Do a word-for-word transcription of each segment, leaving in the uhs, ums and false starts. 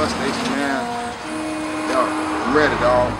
bus station, man. Yo, I'm ready, dog.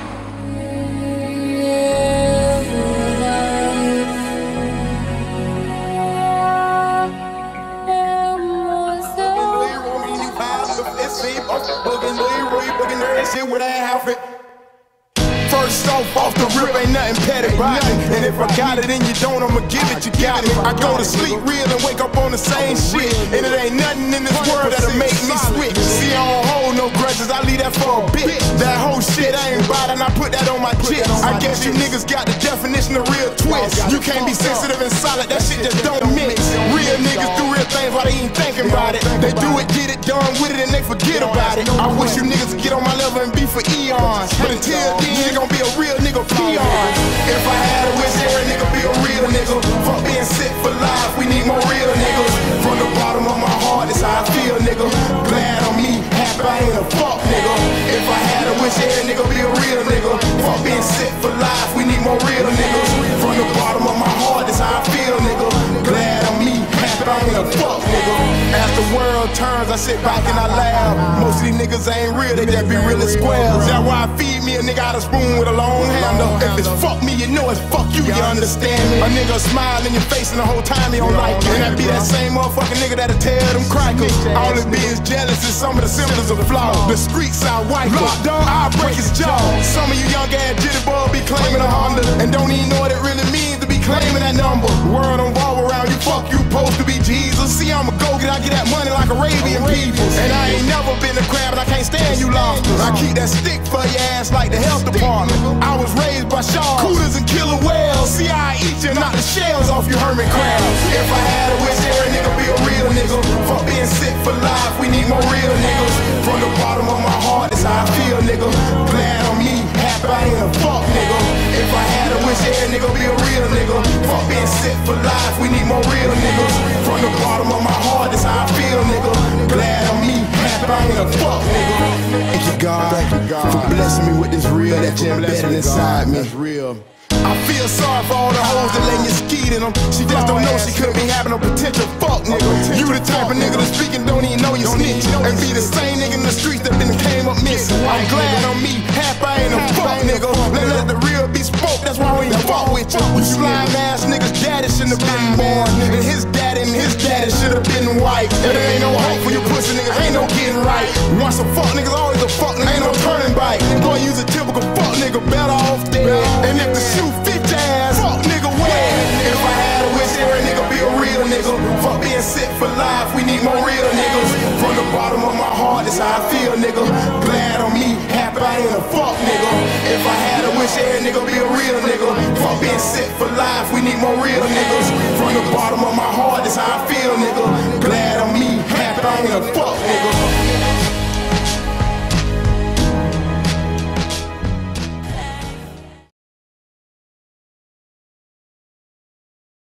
First off, off the rip, ain't nothing petty about it. And if I got it and you don't, I'ma give it, you got it. I go to sleep real and wake up on the same shit. And it ain't nothing in this world that'll make me switch. See, I don't hold no grudges, I leave that for a bit. That whole shit I ain't about, and I put that on my chips. I guess you niggas got the definition of real twist. You can't be sensitive and solid, that shit just don't mix. Real niggas do real things while they ain't thinking about it. They do it, get it done with it, and they forget about it. I wish you niggas could get on my level and be for eons. But until then, you gon' be a real nigga peon. If I had a wish, every nigga be a real nigga. Fuck being sick for life, we need more real niggas. From the bottom of my heart, that's how I feel, nigga. Glad on me, happy I ain't a fuck nigga. If I had a wish, every nigga be a real nigga. Fuck being sick for life, we need more real niggas. From the bottom of my heart, that's how I feel, nigga. Glad on me, happy I ain't a fuck nigga. As the world turns, I sit back and I laugh. Most of these niggas ain't real, they just be really squares. That's why I feed me a nigga out of spoon with a long handle. If it's fuck me, you know it's fuck you, you understand me? A nigga smile in your face and the whole time he don't like it. And that be that same motherfucking nigga that'll tear them crackers. All it be is jealous and some of the symptoms of flaw. The streets I wipe up, I'll break his jaw. Some of you young ass jitterbug be claiming a Honda and don't even know what it really means to be claiming that number. The world don't revolve around you, fuck you, supposed to be Jesus. See, I'm a go-get, I get that money like Arabian people. And I ain't never been a crab and I can't stand you lobsters. I keep that stick for your ass like the health department. I was raised by sharks, cougars and killer whales. See, I eat you, knock the shells off your hermit crabs. If I had a wish, every nigga be a real nigga. Fuck being sick for life, we need more real niggas. From the bottom of my heart, that's how I feel, nigga. Glad on me, happy I ain't a fuck nigga. If I had a wish, every nigga be a real nigga. Fuck being sick for life, we need more real niggas. From the bottom of my heart, that's how I feel, nigga. Glad on me, happy I ain't a fuck nigga. Thank you, God, for blessing me with this real that you embedded inside me. That's real. I feel sorry for all the hoes that letting you skeet in them. She just don't know she could be having a potential fuck nigga. You the type of nigga that speak and don't even know you snitch. And be the same nigga in the streets that been came up missing. I'm glad on me, happy I ain't a fuck nigga. Let, let the real be spoke, that's why we ain't fuck with you. You slime ass niggas, daddy shouldn't have been born. And his daddy and his daddy should have been white. And there ain't no hope for you pussy niggas, ain't no getting right. Once a fuck niggas, always a fuck nigga, ain't no turning back. Boy, you's a typical fuck nigga, better off dead. And if the shoe fit your ass, fuck nigga wet. If I had a wish, every nigga be a real nigga. Fuck being sick for life, we need more real niggas. From the bottom of my heart, that's how I feel, nigga. Glad on me, happy I ain't a fuck nigga. If I had a wish, every nigga be a real nigga. Fuck being sick for life, we need more real niggas. From the bottom of my heart, that's how I feel, nigga. Glad on me, happy I ain't a fuck